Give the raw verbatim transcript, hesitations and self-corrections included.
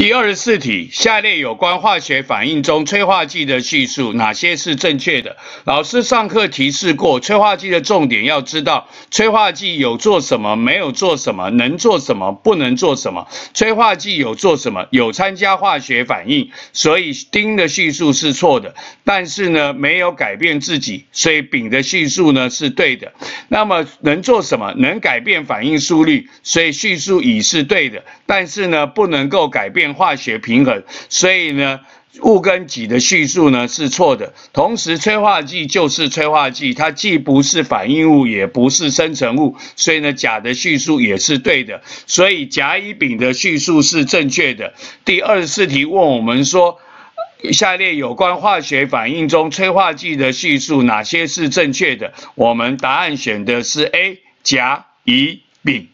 第二十四题，下列有关化学反应中催化剂的叙述，哪些是正确的？老师上课提示过，催化剂的重点要知道，催化剂有做什么，没有做什么，能做什么，不能做什么。催化剂有做什么？有参加化学反应，所以丁的叙述是错的。但是呢，没有改变自己，所以丙的叙述呢是对的。那么能做什么？能改变反应速率，所以叙述乙是对的。但是呢，不能够改变化学平衡，所以呢，戊跟己的叙述呢是错的。同时，催化剂就是催化剂，它既不是反应物，也不是生成物，所以呢，甲的叙述也是对的。所以甲乙丙的叙述是正确的。第二十四题问我们说，下列有关化学反应中催化剂的叙述哪些是正确的？我们答案选的是 A， 甲乙丙。